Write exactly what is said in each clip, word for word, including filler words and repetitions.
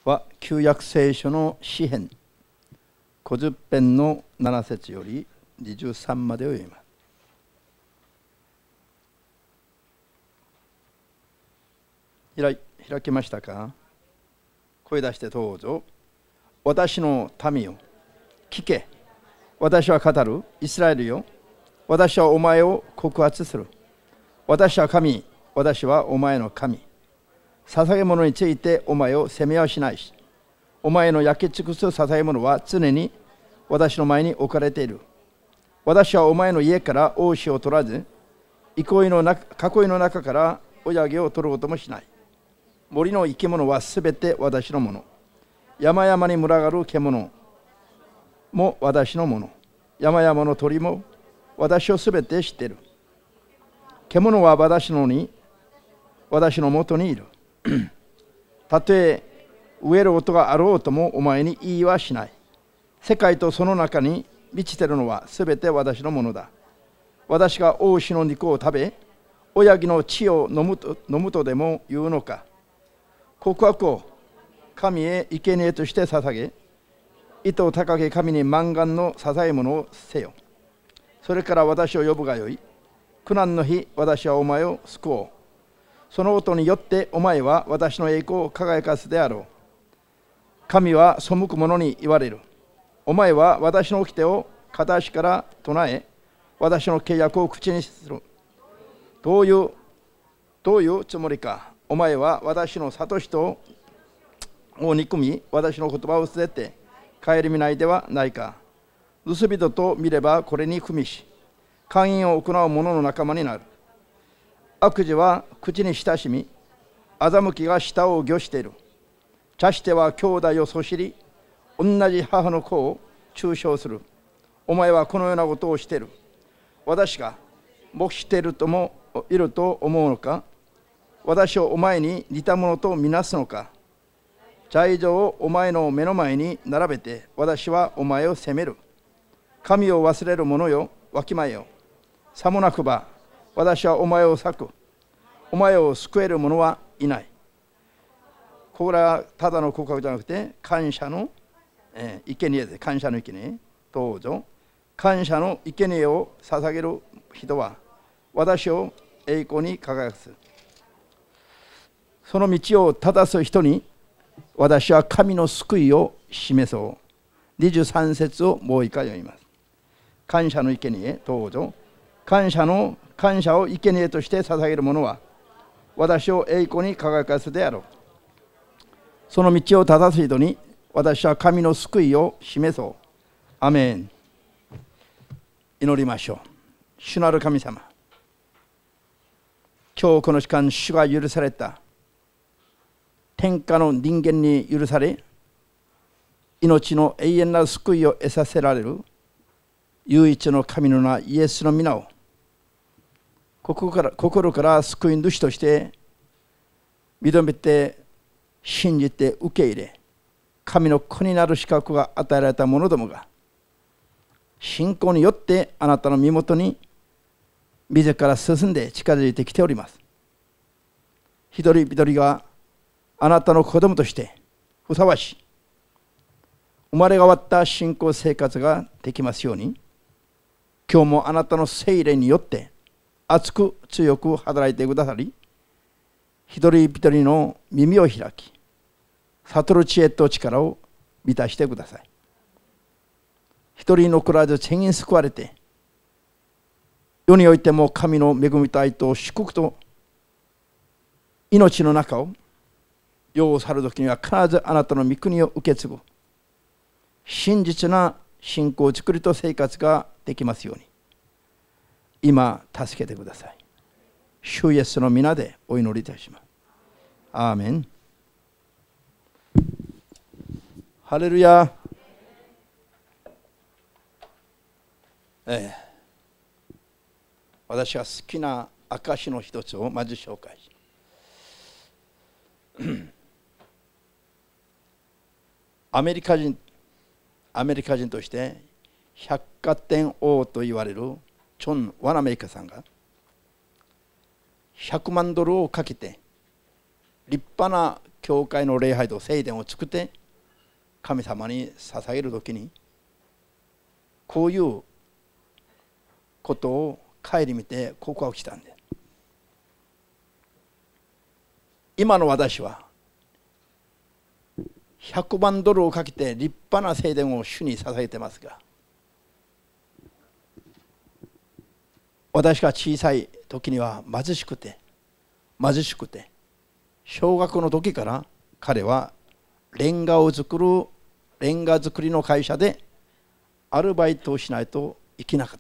は旧約聖書の詩編ごじゅっ編のなな節よりにじゅうさんまでを読みます。開, 開きましたか？声出してどうぞ。私の民よ、聞け。私は語る。イスラエルよ、私はお前を告発する。私は神、私はお前の神。捧げ物についてお前を責めはしないし、お前の焼き尽くす捧げ物は常に私の前に置かれている。私はお前の家から王子を取らず、憩いの中、囲いの中から親毛を取ることもしない。森の生き物はすべて私のもの。山々に群がる獣も私のもの。山々の鳥も私をすべて知っている。獣は私のに、私のもとにいる。たとえ飢える音があろうともお前に言いはしない。世界とその中に満ちているのはすべて私のものだ。私が王子の肉を食べ、親木の血を飲むと、飲むとでも言うのか。告白を神へ生贄として捧げ、意図高き神に満願の捧げ物をせよ。それから私を呼ぶがよい。苦難の日、私はお前を救おう。その音によってお前は私の栄光を輝かすであろう。神は背く者に言われる。お前は私の掟を片足から唱え、私の契約を口にする。どういう、どういうつもりか。お前は私の諭しとを憎み、私の言葉を捨てて顧みないではないか。盗人と見ればこれに踏みし、姦淫を行う者の仲間になる。悪事は口に親しみ、欺きが舌を御している。茶しては兄弟をそしり、同じ母の子を中傷する。お前はこのようなことをしている。私が黙しているともいると思うのか。私をお前に似たものとみなすのか。罪状をお前の目の前に並べて、私はお前を責める。神を忘れる者よ、わきまえよ。さもなくば、私はお前を裂く。お前を救える者はいない。これはただの告白じゃなくて、感謝の、えー、生贄です。感謝の生贄。どうぞ。感謝の生贄を捧げる人は、私を栄光に輝かす。その道を正す人に、私は神の救いを示そう。にじゅうさん節をもう一回読みます。感謝の生贄、どうぞ。感謝の感謝を生贄として捧げる者は、私を栄光に輝かすであろう。その道を正す人に、私は神の救いを示そう。アメン。祈りましょう。主なる神様、今日この時間、主が許された天下の人間に許され、命の永遠な救いを得させられる唯一の神の名イエスの皆を心から、心から救い主として認めて信じて受け入れ、神の子になる資格が与えられた者どもが信仰によってあなたの身元に自ら進んで近づいてきております。一人一人があなたの子供としてふさわしい生まれ変わった信仰生活ができますように、今日もあなたの聖霊によって熱く強く働いてくださり、一人一人の耳を開き、悟る知恵と力を満たしてください。一人残らず全員救われて、世においても神の恵みと愛と祝福と命の中を世を去るときには必ずあなたの御国を受け継ぐ真実な信仰作りと生活ができますように、今助けてください。主イエスの皆でお祈りいたします。アーメン。ハレルヤ。ええ、私が好きな証の一つをまず紹介しアメリカ人アメリカ人として百貨店王と言われるジョン・ワナメイカさんがひゃくまんドルをかけて立派な教会の礼拝と聖殿を作って神様に捧げるときに、こういうことを顧みて告白したんです。今の私はひゃくまんドルをかけて立派な聖殿を主に捧げてますが、私が小さい時には貧しくて貧しくて小学の時から彼はレンガを作るレンガ作りの会社でアルバイトをしないといけなかった。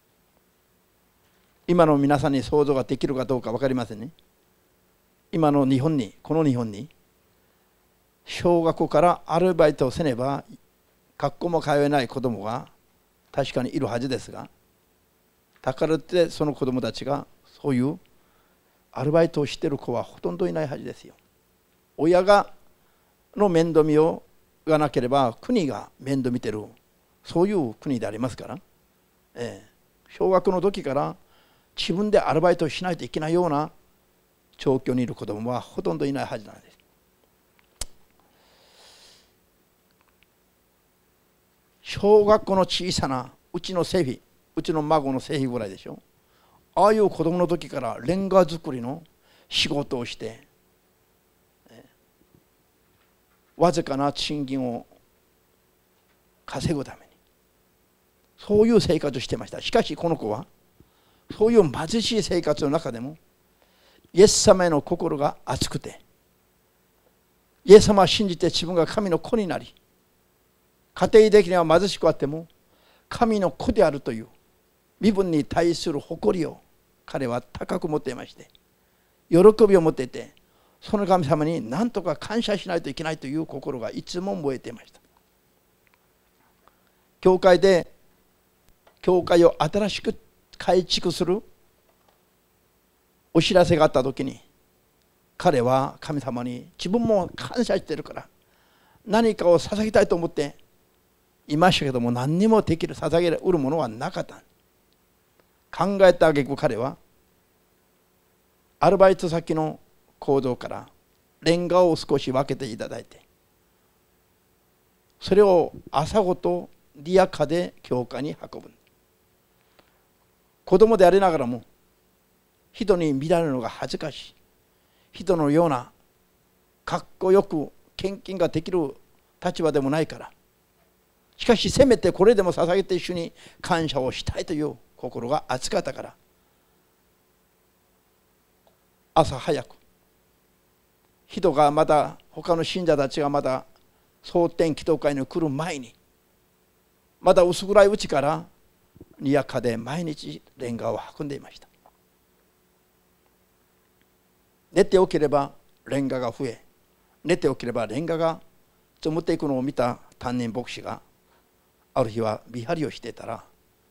今の皆さんに想像ができるかどうか分かりませんね。今の日本にこの日本に小学校からアルバイトをせねば学校も通えない子どもが確かにいるはずですが、だからってその子どもたちがそういうアルバイトをしている子はほとんどいないはずですよ。親がの面倒見をがなければ国が面倒見てる、そういう国でありますから、ええ、小学の時から自分でアルバイトをしないといけないような状況にいる子どもはほとんどいないはずなんです。小学校の小さなうちのセフィうちの孫のセフィぐらいでしょ。ああいう子供の時からレンガ作りの仕事をしてわずかな賃金を稼ぐためにそういう生活をしてました。しかしこの子はそういう貧しい生活の中でもイエス様への心が熱くて、イエス様を信じて自分が神の子になり、家庭的には貧しくあっても神の子であるという身分に対する誇りを彼は高く持っていまして、喜びを持っていて、その神様に何とか感謝しないといけないという心がいつも燃えていました。教会で教会を新しく改築するお知らせがあった時に、彼は神様に自分も感謝しているから何かを捧げたいと思っていましたけども、何にもできる捧げるものはなかった。考えた挙句彼はアルバイト先の行動からレンガを少し分けていただいて、それを朝ごとリヤカーで教会に運ぶ。子供でありながらも人に見られるのが恥ずかしい、人のようなかっこよく献金ができる立場でもないから、しかしせめてこれでも捧げて一緒に感謝をしたいという心が熱かったから、朝早く人がまだ他の信者たちがまだ蒼天祈祷会に来る前に、まだ薄暗いうちからリヤカーで毎日レンガを運んでいました。寝て起きればレンガが増え、寝て起きればレンガが積もっていくのを見た担任牧師がある日は見張りをしていたら、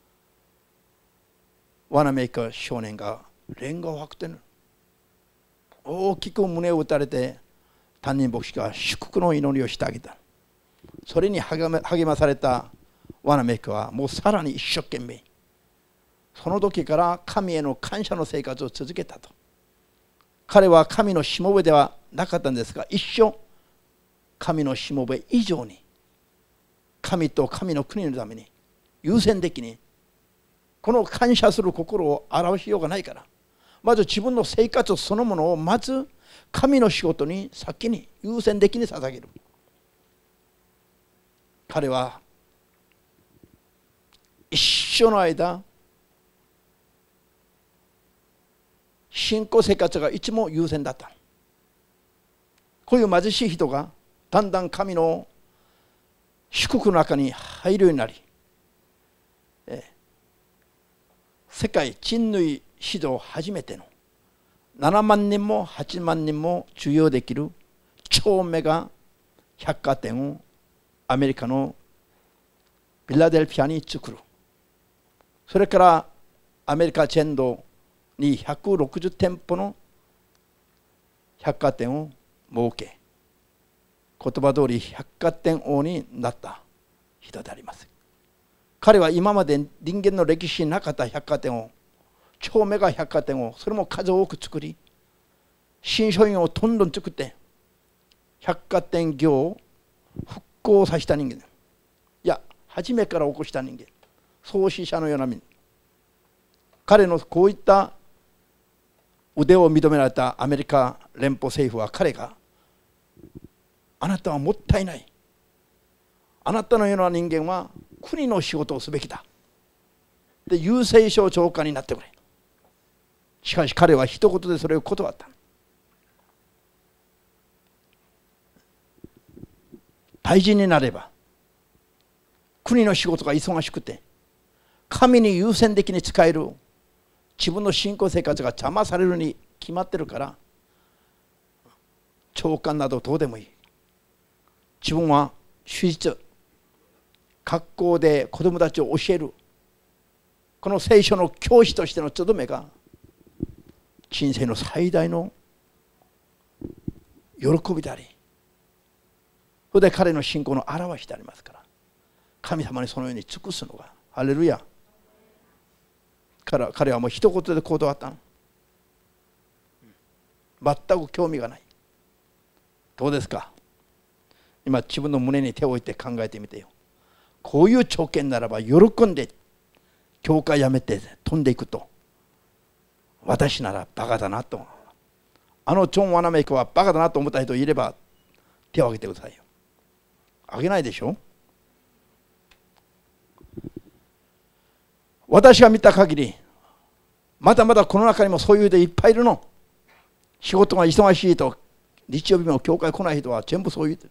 ワナメイカ少年がレンガを運ってる。大きく胸を打たれて担任牧師が祝福の祈りをしてあげた。それに励ま、励まされたワナメイカはもうさらに一生懸命、その時から神への感謝の生活を続けたと。彼は神のしもべではなかったんですが、一生神のしもべ以上に神と神の国のために優先的にこの感謝する心を表しようがないから、まず自分の生活そのものをまず神の仕事に先に優先的に捧げる。彼は一生の間信仰生活がいつも優先だった。こういう貧しい人がだんだん神の祝福の中に入るようになり、世界人類史上初めてのななまんにんもはちまんにんも収容できる超メガ百貨店をアメリカのフィラデルフィアに作る。それからアメリカ全土にひゃくろくじゅうてんぽの百貨店を設け、言葉通り百貨店王になった人であります。彼は今まで人間の歴史になかった百貨店を、超メガ百貨店をそれも数多く作り、 新商品をどんどん作って百貨店業を復興させた人間、いや初めから起こした人間、創始者のような人、彼のこういった腕を認められたアメリカ連邦政府は、彼があなたはもったいない、あなたのような人間は国の仕事をすべきだで郵政省長官になってくれ。しかし彼は一言でそれを断った。大臣になれば国の仕事が忙しくて神に優先的に使える自分の信仰生活が邪魔されるに決まってるから、長官などどうでもいい。自分は手術、学校で子供たちを教える、この聖書の教師としての務めが人生の最大の喜びであり、それで彼の信仰の表しでありますから、神様にそのように尽くすのが、ハレルヤ。彼彼はもう一言で断ったの。全く興味がない。どうですか。今自分の胸に手を置いて考えてみてよ。こういう条件ならば喜んで教会辞めて飛んでいくと、私ならバカだなと、あのジョン・ワナメイクはバカだなと思った人いれば手を挙げてくださいよ。挙げないでしょ。私が見た限りまだまだこの中にもそういう人いっぱいいるの。仕事が忙しいと日曜日も教会来ない人は全部そういう人。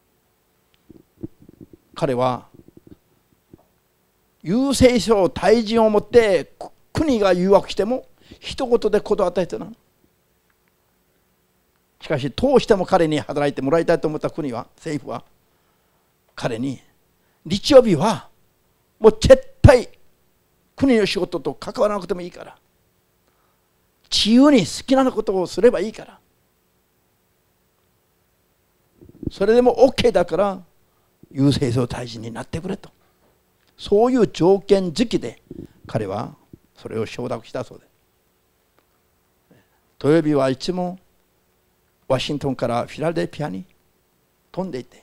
彼は郵政省大臣を持って国が誘惑しても一言で断った人なの。しかしどうしても彼に働いてもらいたいと思った国は、政府は彼に日曜日はもう絶対国の仕事と関わらなくてもいいから、自由に好きなことをすればいいから、それでも OK だから郵政省大臣になってくれと、そういう条件付きで彼はそれを承諾したそうです。土曜日はいつもワシントンからフィラデルフィアに飛んでいて、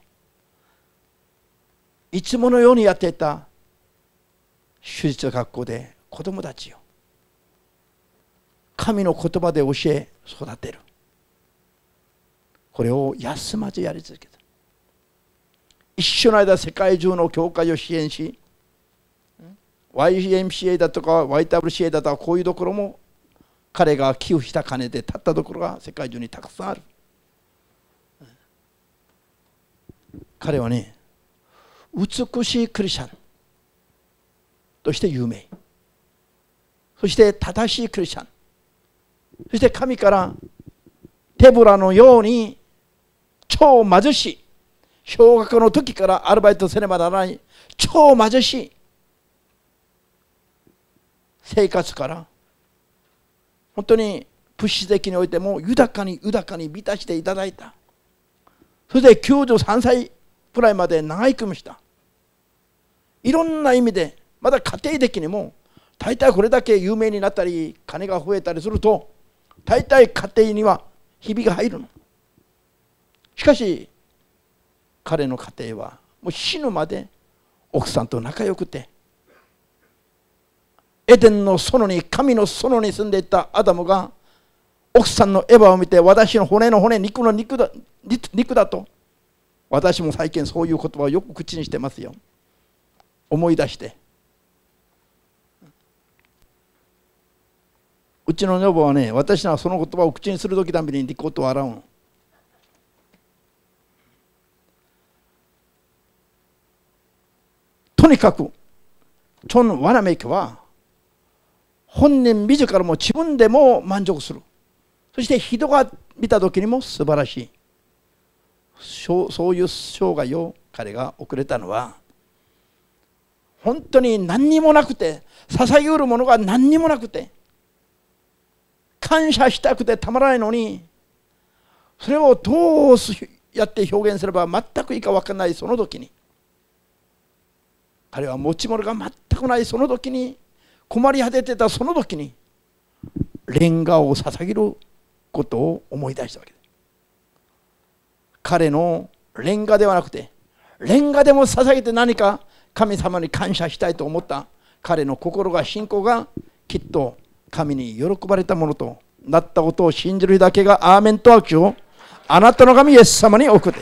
いつものようにやっていた手術学校で子供たちを神の言葉で教え育てる、これを休まずやり続けた。一緒の間世界中の教会を支援し、 ワイエムシーエー だとか ワイダブリューシーエー だとか、こういうところも彼が寄付した金で建ったところが世界中にたくさんある。彼はね、美しいクリスチャンとして有名、そして正しいクリスチャン、そして神からテブラのように超貧しい、小学校の時からアルバイトせねばならない超貧しい生活から本当に物質的においても豊かに豊かに満たしていただいた。そしてきゅうじゅうさんさいくらいまで長生きもした。いろんな意味でまだ家庭的にも大体これだけ有名になったり金が増えたりすると大体家庭にはひびが入るの。しかし彼の家庭はもう死ぬまで奥さんと仲良くて、エデンの園に神の園に住んでいたアダムが奥さんのエヴァを見て、私の骨の骨、肉の肉だ、肉だと、私も最近そういう言葉をよく口にしてますよ。思い出して、うちの女房はね、私はその言葉を口にする時たびにリコットを笑うの。とにかくジョン・ワナメイクは本人自らも自分でも満足する、そして人が見た時にも素晴らしい、そういう生涯を彼が送れたのは、本当に何にもなくて、捧げるものが何にもなくて、感謝したくてたまらないのに、それをどうやって表現すれば全くいいか分からないその時に、彼は持ち物が全くないその時に、困り果ててたその時にレンガを捧げることを思い出したわけです。彼のレンガではなくて、レンガでも捧げて何か神様に感謝したいと思った彼の心が、信仰がきっと神に喜ばれたものとなったことを信じるだけがアーメンと握手をあなたの神イエス様に送って、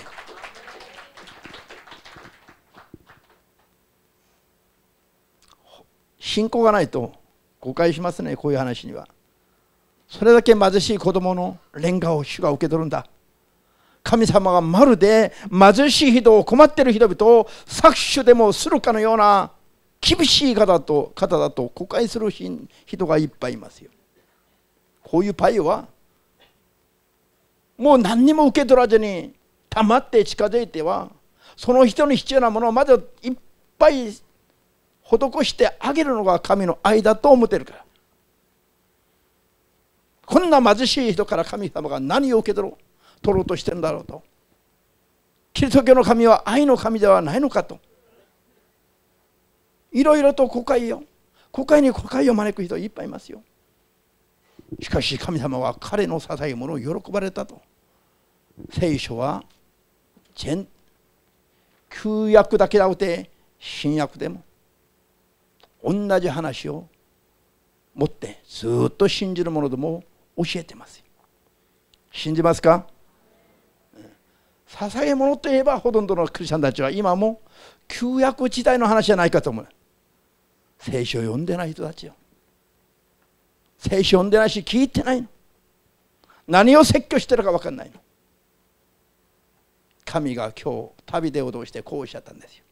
信仰がないと誤解しますね。こういう話にはそれだけ貧しい子供のレンガを主が受け取るんだ。神様がまるで貧しい人を、困っている人々を搾取でもするかのような厳しい方だと方だと誤解する人がいっぱいいますよ。こういうパイはもう何にも受け取らずに黙って近づいては、その人に必要なものをまずいっぱい施してあげるのが神の愛だと思っているから。こんな貧しい人から神様が何を受け取ろう取ろうとしてるんだろうと。キリスト教の神は愛の神ではないのかと、いろいろと誤解よ誤解に誤解を招く人いっぱいいますよ。しかし神様は彼の捧げ物を喜ばれたと。聖書は全旧約だけでなくて新約でも同じ話を持ってずっと信じる者でも教えてますよ。信じますか？捧げ物といえばほとんどのクリスチャンたちは今も旧約時代の話じゃないかと思う。聖書を読んでない人たちよ。聖書を読んでないし聞いてないの。何を説教してるか分かんないの。神が今日旅で脅してこうおっしゃったんですよ。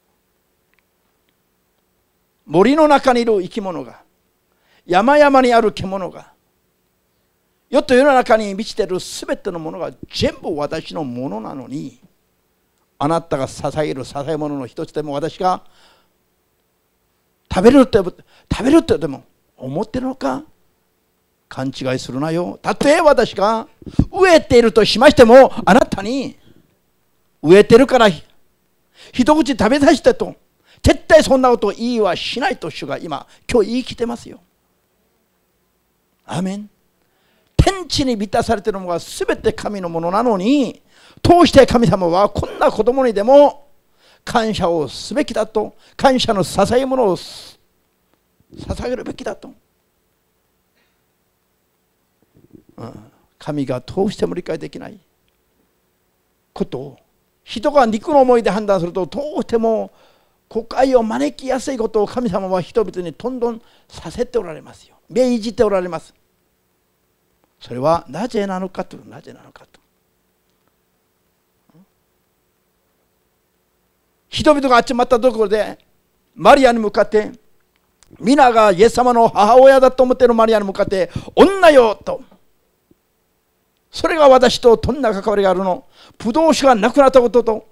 森の中にいる生き物が、山々にある獣が、世と世の中に満ちているすべてのものが全部私のものなのに、あなたが捧げる捧げ物の一つでも私が食べるって食べるってでも思ってるのか。勘違いするなよ。たとえ私が飢えているとしましても、あなたに飢えてるから一口食べさせてと絶対そんなことを言いはしないと主が今今日言い切ってますよ。アーメン。天地に満たされているものが全て神のものなのに、通して神様はこんな子供にでも感謝をすべきだと、感謝の捧げ物を捧げるべきだと、うん、神がどうしても理解できないことを人が肉の思いで判断すると、どうしても誤解を招きやすいことを神様は人々にどんどんさせておられますよ。命じておられます。それはなぜなのかと、なぜなのかと。人々が集まったところでマリアに向かって、皆がイエス様の母親だと思っているマリアに向かって、女よと、それが私とどんな関わりがあるの？ブドウ酒がなくなったことと、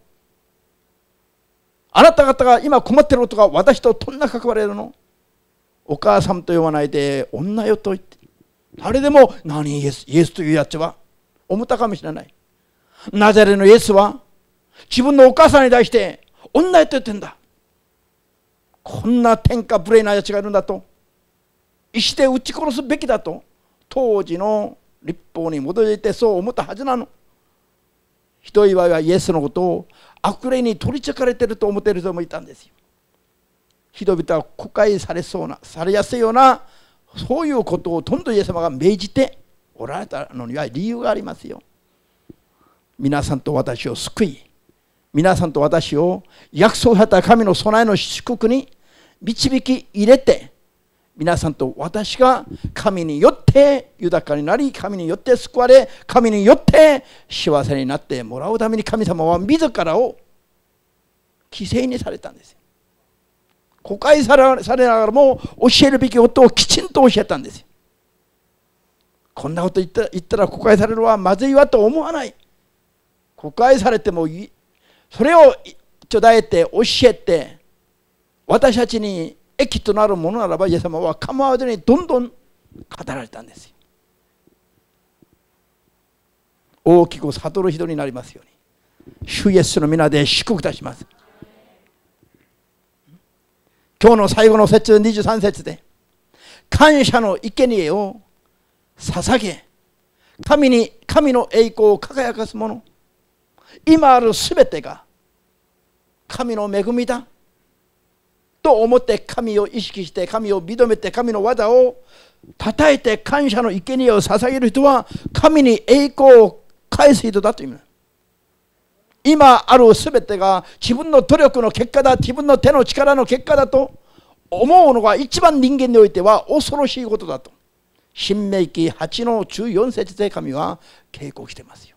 あなた方が今困っていることが私とどんな関わりがあるの？お母さんと呼ばないで女よと言って、誰でも何イエス、イエスというやつは思ったかもしれない。ナザレのイエスは自分のお母さんに対して女よと言ってんだ。こんな天下無礼なやつがいるんだと、石で撃ち殺すべきだと当時の立法に基づいてそう思ったはずなの。人祝いはイエスのことを悪霊に取りつかれていると思っている人もいたんですよ。人々は誤解されそうな、されやすいような、そういうことをどんどんイエス様が命じておられたのには理由がありますよ。皆さんと私を救い、皆さんと私を約束された神の備えの祝福に導き入れて、皆さんと私が神によって豊かになり、神によって救われ、神によって幸せになってもらうために、神様は自らを犠牲にされたんですよ。誤解され、されながらも教えるべきことをきちんと教えたんですよ。こんなこと言ったら、言ったら誤解されるのはまずいわと思わない。誤解されてもいい、それをちょだえて教えて、私たちに益となるものならば、イエス様は構わずにどんどん語られたんですよ。大きく悟る人になりますように、主イエスの皆で祝福いたします。今日の最後の節にじゅうさん節で、感謝の生贄を捧げ、 神に神の栄光を輝かすもの、今あるすべてが神の恵みだと思って神を意識して神を認めて神の技をたたえて感謝の生贄を捧げる人は神に栄光を返す人だという意味だ。今あるすべてが自分の努力の結果だ、自分の手の力の結果だと思うのが一番人間においては恐ろしいことだと新明記はちのじゅうよん節で神は警告していますよ。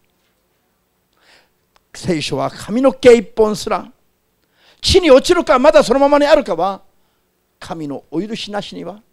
聖書は髪の毛一本すら地に落ちるかまだそのままにあるかは神のお許しなしには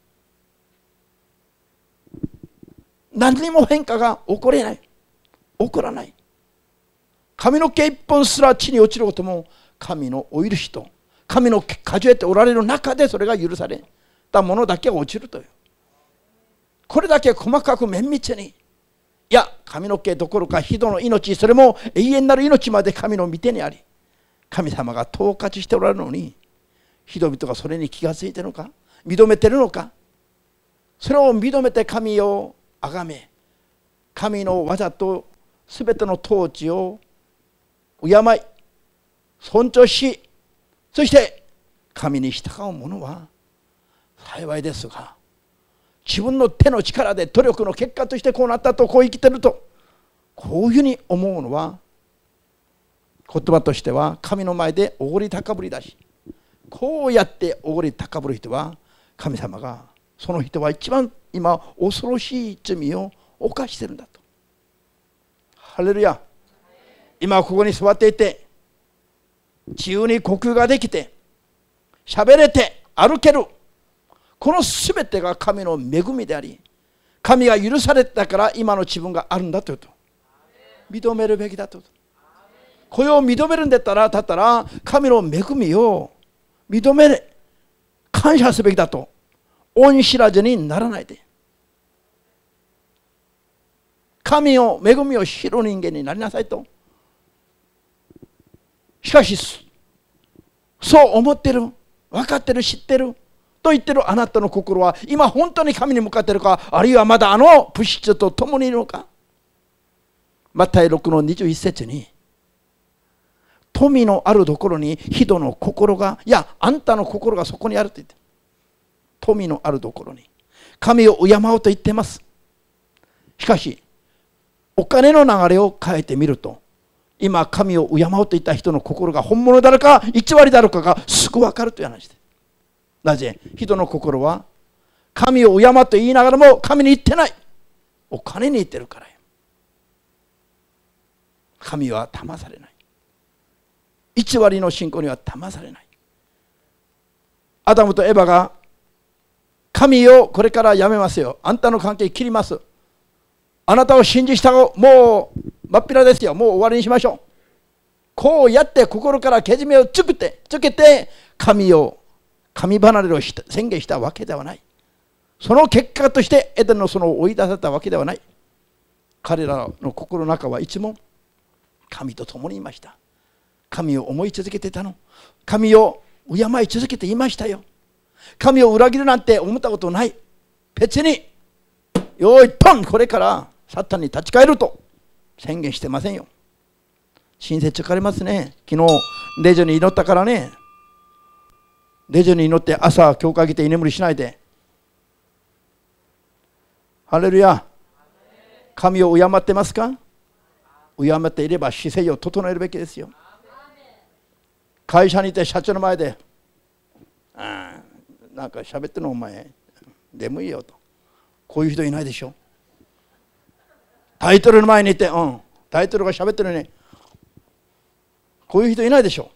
何にも変化が起これない、起こらない。髪の毛一本すら地に落ちることも神のお許しと神の数えておられる中でそれが許されたものだけが落ちるという、これだけ細かく綿密に、いや髪の毛どころか人の命、それも永遠なる命まで神の御手にあり神様が統括しておられるのに、人々がそれに気がついているのか、認めているのか。それを認めて神を崇め、神の技とすべての統治を敬い尊重し、そして神に従う者は幸いですが、自分の手の力で努力の結果としてこうなったと、こう生きてるとこういうふうに思うのは、言葉としては神の前でおごり高ぶりだし、こうやっておごり高ぶる人は神様がその人は一番今恐ろしい罪を犯してるんだと。ハレルヤ。今ここに座っていて自由に呼吸ができて喋れて歩ける、このすべてが神の恵みであり、神が許されたから今の自分があるんだというと認めるべきだと。これを認めるんだったらだったら神の恵みを認めれ感謝すべきだと、恩知らずにならないで神を恵みを知る人間になりなさいと。しかしそう思ってる、分かってる、知ってると言ってるあなたの心は今本当に神に向かっているか、あるいはまだあの物質と共にいるのか。マタイろくのにじゅういち節に、富のあるところに人の心が、いやあんたの心がそこにあると言って、富のあるところに神を敬うと言っています。しかしお金の流れを変えてみると、今神を敬うと言った人の心が本物だろうか偽りだろうかがすぐ分かるという話です。なぜ人の心は神を敬うと言いながらも神に言ってない、お金に言ってるからよ。神は騙されない、偽りの信仰には騙されない。アダムとエバが神をこれからやめますよ、あんたの関係切ります、あなたを信じ従う、もう真っ平ですよ、もう終わりにしましょう、こうやって心からけじめをつけてつけて神を神離れをした宣言したわけではない。その結果としてエデンの園を追い出されたわけではない。彼らの心の中はいつも神と共にいました。神を思い続けてたの、神を敬い続けていましたよ。神を裏切るなんて思ったことない。別によいポン、これからサタンに立ち返ると宣言してませんよ。親切疲れますね。昨日レジに祈ったからね、レジに祈って朝教会来て居眠りしないで、ハレルヤ。神を敬ってますか？敬っていれば姿勢を整えるべきですよ。会社にいて社長の前であなんか喋ってるのお前眠いよと、こういう人いないでしょ。タイトルの前にいて、うん、タイトルが喋ってるね、こういう人いないでしょ。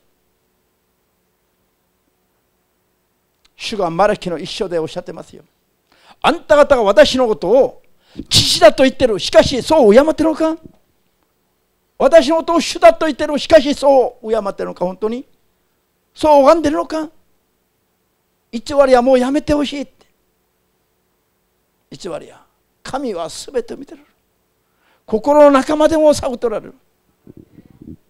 主がマラキの一章でおっしゃってますよ。あんた方が私のことを父だと言ってる、しかしそう敬ってるのか。私のことを主だと言ってる、しかしそう敬ってるのか。本当にそう拝んでるのか。偽りはもうやめてほしいって。偽りは神は全て見てる、心の中までも探っておられる。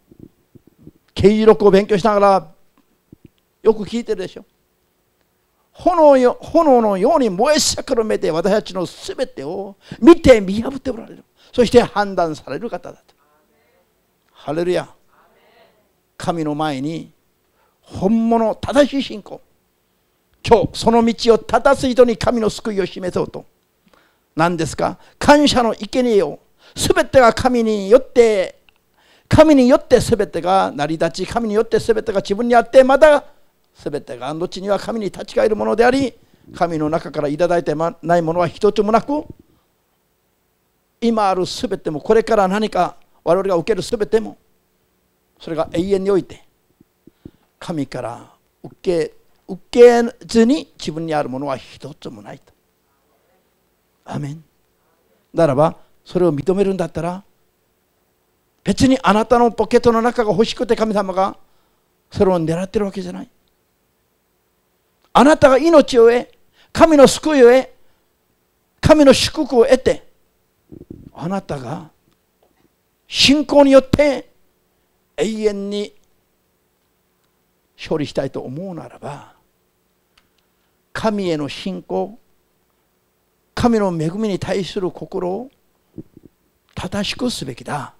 経緯録を勉強しながらよく聞いてるでしょ。 炎よ、炎のように燃え盛る目で私たちのすべてを見て見破っておられる。そして判断される方だと。ハレルヤ。神の前に本物正しい信仰、今日その道を正す人に神の救いを示そうと、何ですか、感謝の生贄を、すべてが神によって神によってすべてが成り立ち、神によってすべてが自分にあって、またすべてが後には神に立ち返るものであり、神の中からいただいてないものは一つもなく、今あるすべても、これから何か我々が受けるすべても、それが永遠において神から受け受けずに自分にあるものは一つもないと。アメン。ならばそれを認めるんだったら、別にあなたのポケットの中が欲しくて神様がそれを狙ってるわけじゃない。あなたが命を得、神の救いを得、神の祝福を得て、あなたが信仰によって永遠に勝利したいと思うならば、神への信仰、神の恵みに対する心を正しくすべきだ。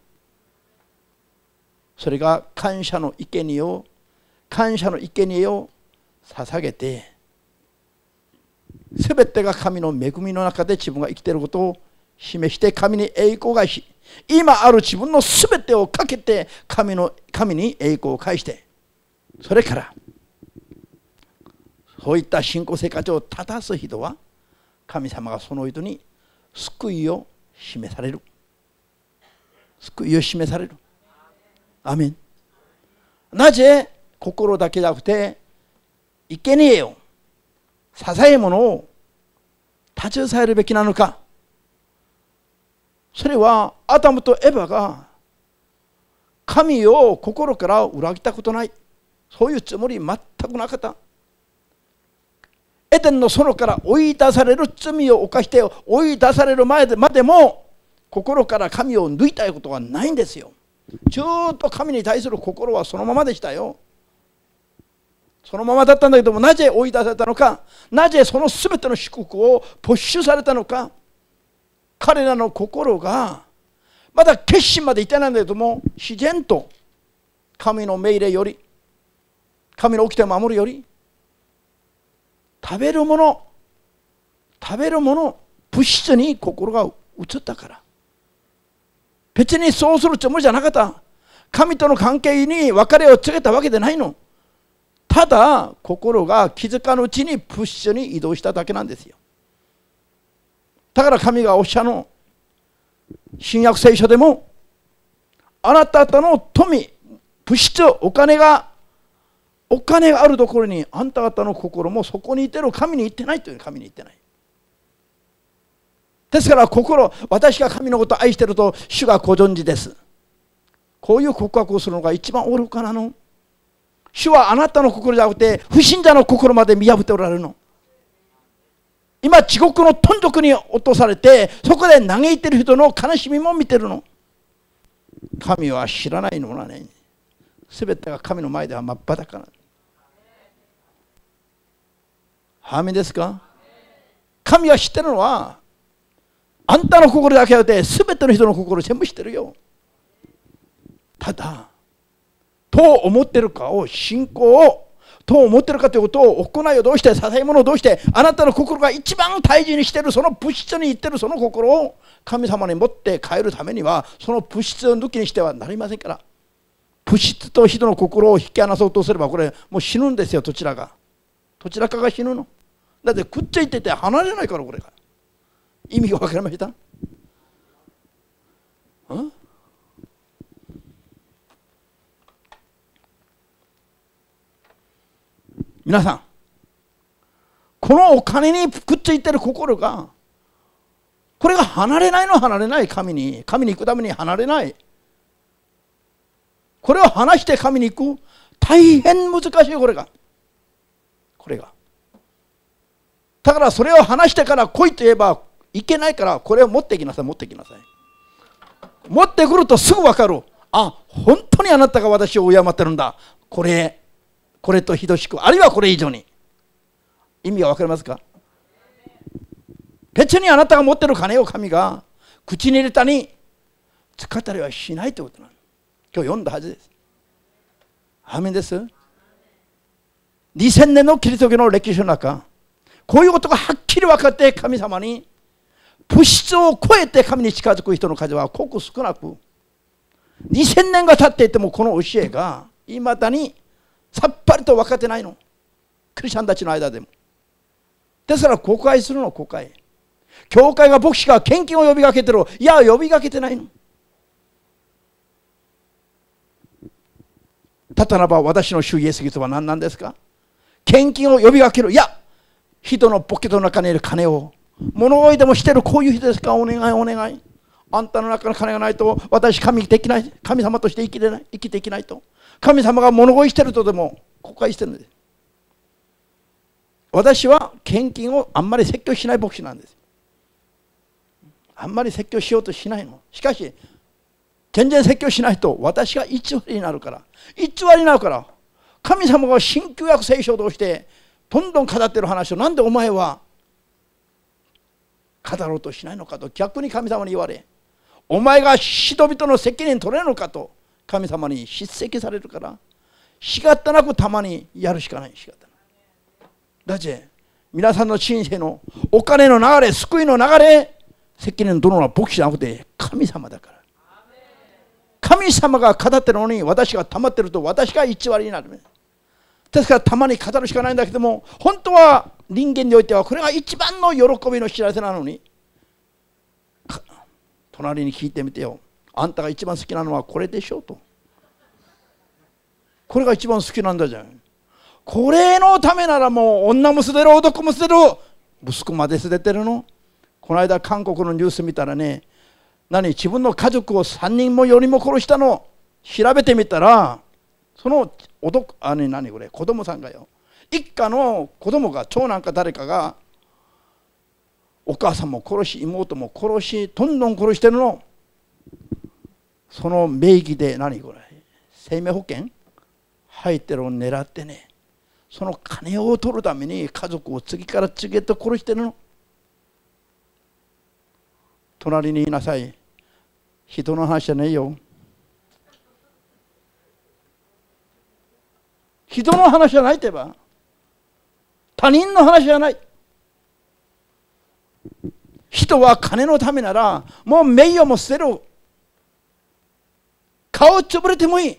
それが感謝の生贄を感謝の生贄を捧げて、すべてが神の恵みの中で自分が生きていることを示して、神に栄光を返し、今ある自分のすべてをかけて神の神に栄光を返して、それからそういった信仰生活を正す人は、神様がその人に救いを示される。救いを示される。アメン。なぜ心だけじゃなくて生贄を、捧げ物を立ち去るべきなのか。それはアダムとエバが神を心から裏切ったことない、そういうつもり全くなかった。エデンの園から追い出される罪を犯して追い出される前までも心から神を抜いたことはないんですよ。ずっと神に対する心はそのままでしたよ。そのままだったんだけども、なぜ追い出されたのか、なぜその全ての祝福を没収されたのか。彼らの心がまだ決心までいってないんだけども、自然と神の命令より、神の掟を守るより、食べるもの食べるもの物質に心が移ったから。別にそうするつもりじゃなかった。神との関係に別れを告げたわけでないの。ただ心が気づかぬうちに物質に移動しただけなんですよ。だから神がおっしゃるの、新約聖書でも、あなた方の富、物質、お金がお金があるところにあんた方の心もそこにいてる、神に行ってないという。神に行ってない。ですから心、私が神のことを愛していると主がご存知です。こういう告白をするのが一番愚かなの。主はあなたの心じゃなくて不信者の心まで見破っておられるの。今地獄のどん底に落とされて、そこで嘆いている人の悲しみも見てるの。神は知らないのはね、すべてが神の前では真っ裸なの。はめですか。神は知ってるのはあんたの心だけじゃなくて全ての人の心を全部知ってるよ。ただどう思ってるかを、信仰をどう思ってるかということを、行いをどうして、捧げ物をどうして、あなたの心が一番大事にしているその物質に言ってるその心を神様に持って帰るためには、その物質を抜きにしてはなりませんから。物質と人の心を引き離そうとすれば、これもう死ぬんですよ。どちらがどちらかが死ぬの。だってくっついてて離れないから。これが意味が分かりました？ん皆さん、このお金にくっついてる心が、これが離れないの。離れない。神に神に行くために離れない。これを離して神に行く、大変難しい。これがこれがだからそれを離してから来いと言えばいけないから、これを持ってきなさい。持ってきなさい。持ってくるとすぐ分かる。あ、本当にあなたが私を敬ってるんだ。これこれと等しく、あるいはこれ以上に、 意味が分かりますか？別にあなたが持っている金を神が口に入れたに使ったりはしないということなの。今日読んだはずです。アーメンです。にせんねんのキリスト教の歴史の中、こういうことがはっきり分かって神様に物質を超えて神に近づく人の数はごく少なく、にせんねんが経っていてもこの教えがいまだにさっぱりと分かってないの。クリスチャンたちの間でも。ですから公開するの、公開。教会が牧師が献金を呼びかけてる。いや、呼びかけてないの。たとならば私の主イエス・キリストは何なんですか？献金を呼びかける。いや、人のポケットの中にいる金を物乞いでもしてる、こういう人ですか？お願いお願い。あんたの中の金がないと私神できない、神様として生きてない、生きていけないと。神様が物乞いしてるとでも公開してるんです。私は献金をあんまり説教しない牧師なんです。あんまり説教しようとしないの。しかし全然説教しないと私が偽りになるから、偽りになるから。神様が新旧約聖書としてどんどん語っている話をなんでお前は語ろうとしないのかと逆に神様に言われ、お前が人々の責任取れるのかと神様に叱責されるから、仕方なくたまにやるしかない。仕方ない。だって皆さんの人生のお金の流れ、救いの流れ、責任を取るのは牧師じゃなくて神様だから。神様が語ってるのに私が溜まってると私が偽りになる。ですからたまに語るしかないんだけども、本当は人間においてはこれが一番の喜びの知らせなのに、隣に聞いてみてよ。あんたが一番好きなのはこれでしょと。これが一番好きなんだじゃん。これのためならもう女も捨てる、男も捨てる、息子まで捨ててるの。この間韓国のニュース見たらね、何自分の家族をさんにんもよにんも殺したのを調べてみたら、そのおどあれ何これ子供さんがよ、一家の子供が長男か誰かがお母さんも殺し妹も殺しどんどん殺してるの。その名義で何これ生命保険入ってるのを狙ってね、その金を取るために家族を次から次へと殺してるの。隣にいなさい。人の話じゃないよ。人の話じゃないって言えば他人の話じゃない。人は金のためならもう名誉も捨てる、顔つぶれてもいい。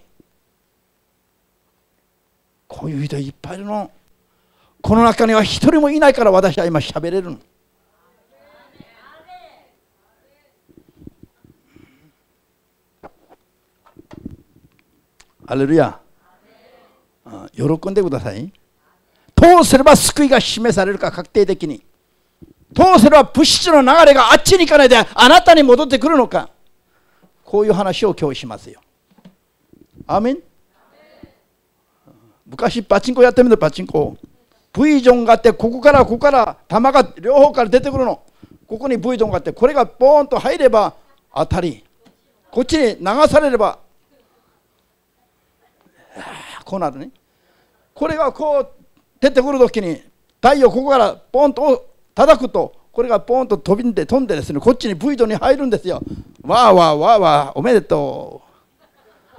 こういう人いっぱいいるの。この中には一人もいないから私は今喋れるの。ハレルヤ。喜んでください。どうすれば救いが示されるか、確定的に。どうすれば物質の流れがあっちに行かないであなたに戻ってくるのか。こういう話を今日しますよ。アーメン。昔パチンコやってみる。パチンコ V ジョンがあって、ここからここから弾が両方から出てくるの。ここに V ジョンがあって、これがボーンと入れば当たり、こっちに流されればこうなるね。これがこう出てくるときに太陽ここからポンと叩くと、これがポンと飛びんで飛んでですね、こっちに V 度に入るんですよ。わーわーわーわー、おめでとう。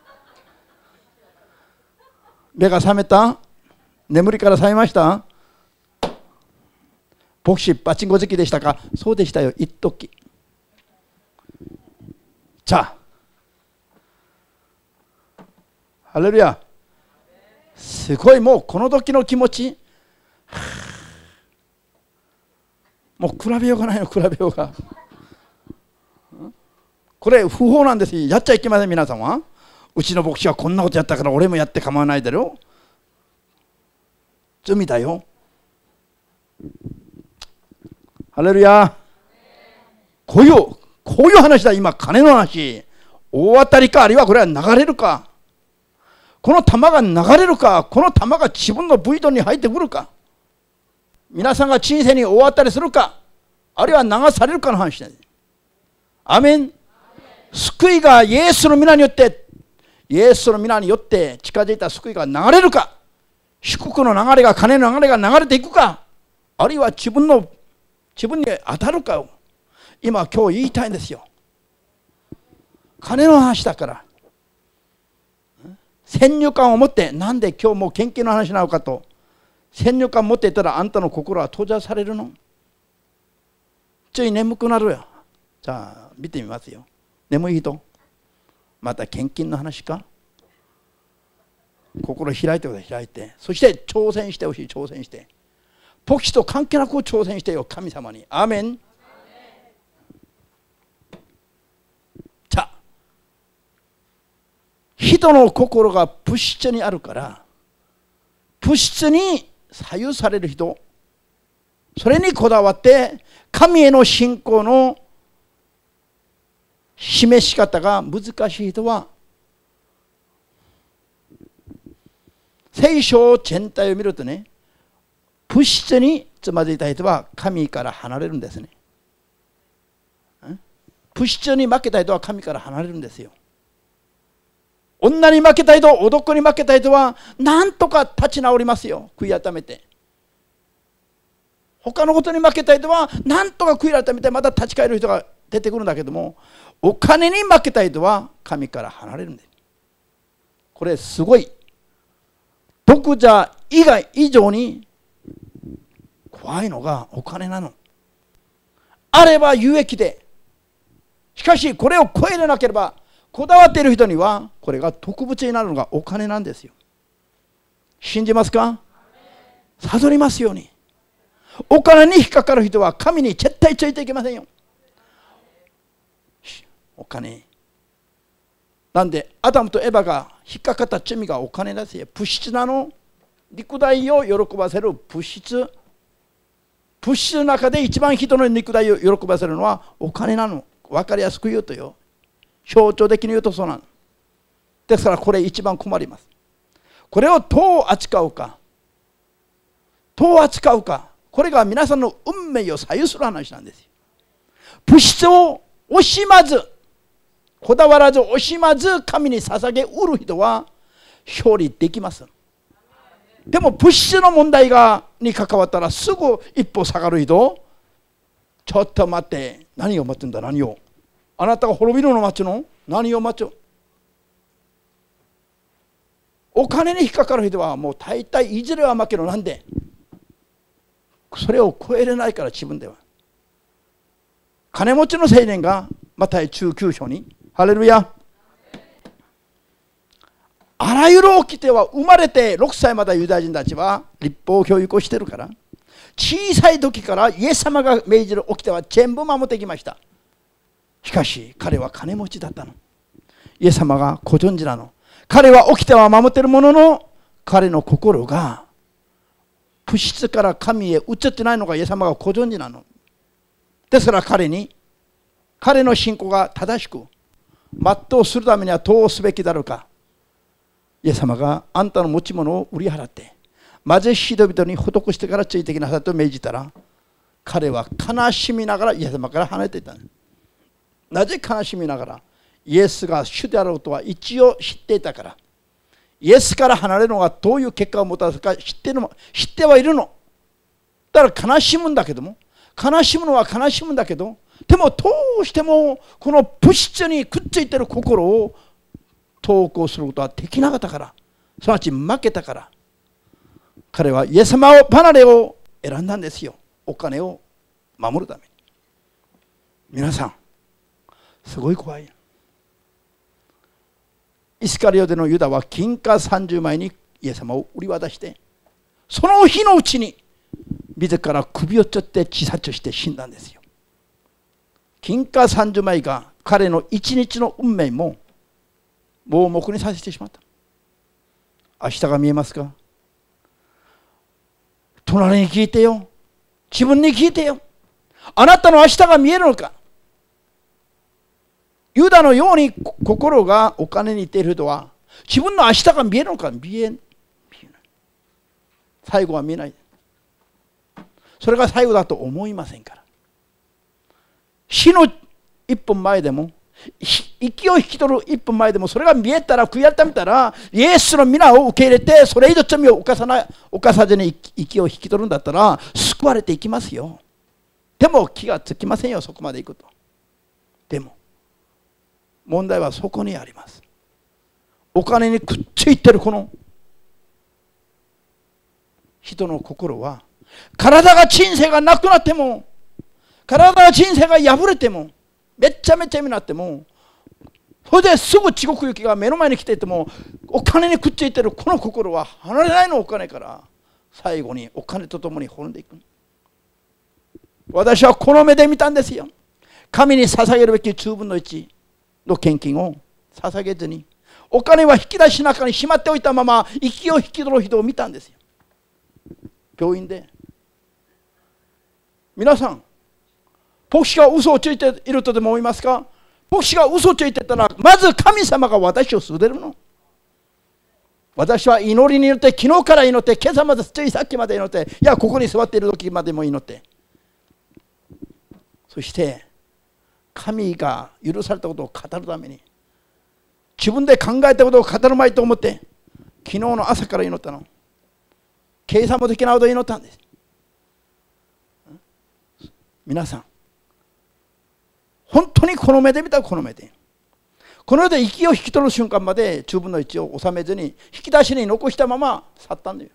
目が覚めた？眠りから覚めました？牧師パチンコ好きでしたか？そうでしたよ、一時。さあハレルヤ。すごい、もうこの時の気持ち、もう比べようがないの、比べようが。これ不法なんですよ。やっちゃいけません。皆さんはうちの牧師はこんなことやったから俺もやって構わないだろ。罪だよ。ハレルヤ。こういうこういう話だ。今金の話、大当たりか、あるいはこれは流れるか、この玉が流れるか、この玉が自分の V 度に入ってくるか、皆さんが人生に大当たりするか、あるいは流されるかの話です。アメン。救いがイエスの皆によって、イエスの皆によって近づいた救いが流れるか、 祝福の流れが、金の流れが流れていくか、あるいは自分の自分に当たるかを今今日言いたいんですよ。金の話だから、先入観を持って、なんで今日も献金の話なのかと先入観を持っていたら、あんたの心は閉ざされるの。つい眠くなるよ。じゃあ見てみますよ。眠い人、また献金の話か。心開いてください。開いて、そして挑戦してほしい。挑戦して、牧師と関係なく挑戦してよ、神様に。アーメン。じゃあ人の心が物質にあるから、物質に左右される人、それにこだわって神への信仰の示し方が難しい人は、聖書全体を見るとね、物質につまずいた人は神から離れるんですね。物質に負けた人は神から離れるんですよ。女に負けた人、男に負けた人はなんとか立ち直りますよ。悔い改めて。他のことに負けた人はなんとか悔い改めてまた立ち返る人が出てくるんだけども、お金に負けた人は神から離れるんです。これすごい。独者以外以上に怖いのがお金なの。あれば有益で、しかしこれを超えなければ、こだわっている人にはこれが特別になるのがお金なんですよ。信じますか？悟りますように。お金に引っかかる人は神に絶対ついていけませんよ。お金なんで、アダムとエバが引っかかった罪がお金ですよ。物質なの。肉体を喜ばせる物質。物質の中で一番人の肉体を喜ばせるのはお金なの。分かりやすく言うとよ、象徴的に言うとそうなの。ですからこれ一番困ります。これをどう扱うか、どう扱うか、これが皆さんの運命を左右する話なんですよ。物質を惜しまず、こだわらず惜しまず神に捧げうる人は勝利できます。でも物質の問題がに関わったらすぐ一歩下がる人、ちょっと待って、何を待つんだ、何を、あなたが滅びるのを待つの、何を待つ。お金に引っかかる人はもう大体いずれは負ける。なんで、それを超えれないから。自分では金持ちの青年がマタイじゅうきゅう章に、ハレルヤ、あらゆる掟は生まれてろくさいまでユダヤ人たちは立法教育をしてるから、小さい時からイエス様が命じる掟は全部守ってきました。しかし彼は金持ちだったの。イエス様がご存知なの。彼は掟は守っているものの、彼の心が物質から神へ移ってないのがイエス様がご存知なの。ですから彼に、彼の信仰が正しく全うするためにはどうすべきだろうか。イエス様があんたの持ち物を売り払って貧しい人々に施してからついてきなさいと命じたら、彼は悲しみながらイエス様から離れていった。なぜ悲しみながら？イエスが主であることは一応知っていたから。イエスから離れるのがどういう結果をもたらすか知ってるの、知ってはいるの。だから悲しむんだけども、悲しむのは悲しむんだけど、でもどうしてもこの物質にくっついている心を投稿することはできなかったから、すなわち負けたから、彼はイエス様を離れを選んだんですよ。お金を守るために。皆さんすごい怖い。イスカリオテのユダは金貨さんじゅうまいにイエス様を売り渡して、その日のうちに自ら首をつって自殺して死んだんですよ。金貨さんじゅうまいが彼の一日の運命も盲目にさせてしまった。明日が見えますか？隣に聞いてよ。自分に聞いてよ。あなたの明日が見えるのか？ユダのように心がお金に似ている人は自分の明日が見えるのか？見えん。見えない。最後は見えない。それが最後だと思いませんから。死の一本前でも息を引き取るいっぷんまえでもそれが見えたら悔い改めたらイエスの皆を受け入れてそれ以上罪を犯さない犯さずに息を引き取るんだったら救われていきますよ。でも気がつきませんよ、そこまでいくと。でも問題はそこにあります。お金にくっついてるこの人の心は、体が人生がなくなっても、体が人生が破れても、めっちゃめちゃになっても、それですぐ地獄行きが目の前に来ていても、お金にくっついてるこの心は離れないの。お金から最後にお金とともに滅んでいく。私はこの目で見たんですよ。神に捧げるべきじゅうぶんのいちの献金を捧げずに、お金は引き出しの中にしまっておいたまま息を引き取る人を見たんですよ。病院で。皆さん、牧師が嘘をついているとでも思いますか？牧師が嘘をついてたら、まず神様が私を捨てるの。私は祈りによって、昨日から祈って、今朝までついさっきまで祈って、いやここに座っている時までも祈って、そして神が許されたことを語るために、自分で考えたことを語るまいと思って、昨日の朝から祈ったの。計算もできないほど祈ったんです。皆さん、本当にこの目で見たらこの目で、この世で息を引き取る瞬間までじゅうぶんのいちを収めずに引き出しに残したまま去ったんだよ。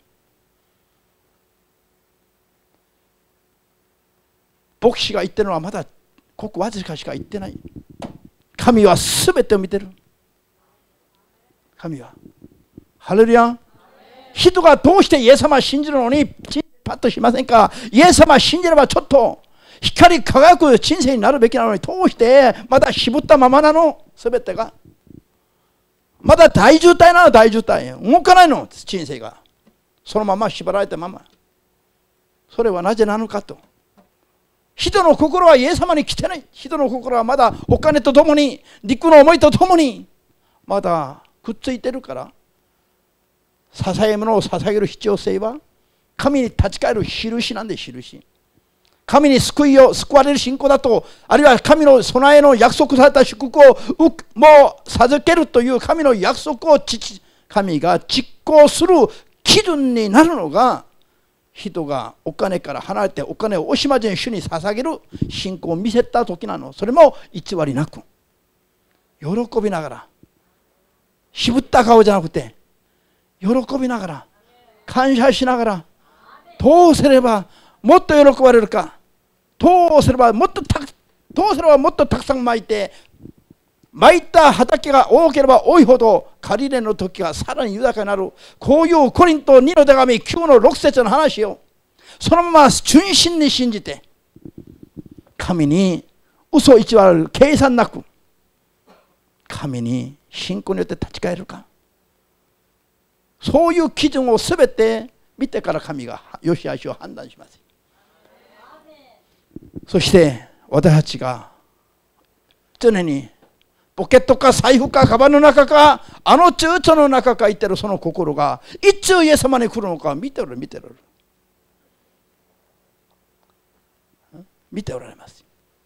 牧師が言ってるのはまだごくわずかしか言ってない。神は全てを見てる。神はハレルヤ。人がどうしてイエス様を信じるのにパッとしませんか？イエス様を信じればちょっと光り輝く人生になるべきなのに、どうしてまだ渋ったままなの？すべてがまだ大渋滞なの。大渋滞動かないの。人生がそのまま縛られたまま。それはなぜなのかと。人の心はイエス様に来てない。人の心はまだお金とともに、陸の思いとともにまだくっついてるから、捧げ物を捧げる必要性は神に立ち返る印なんで、印。神に救いを救われる信仰だと、あるいは神の備えの約束された祝福をもう授けるという神の約束を父神が実行する基準になるのが、人がお金から離れてお金を惜しまずに主に捧げる信仰を見せた時なの。それも偽りなく、喜びながら、渋った顔じゃなくて喜びながら、感謝しながら、どうすればもっと喜ばれるか、どうすればもっとたどうすればもっとたくさんまいて、まいた畑が多ければ多いほど借り入れの時がさらに豊かになる。こういうコリントにの手紙きゅうのろく節の話をそのまま純真に信じて、神に嘘偽る計算なく神に信仰によって立ち返るか、そういう基準をすべて見てから神が良し悪しを判断します。そして私たちが常にポケットか財布かカバンの中かあの躊躇の中か言ってるその心がいつイエス様に来るのか見ておる見ておる見ておられます。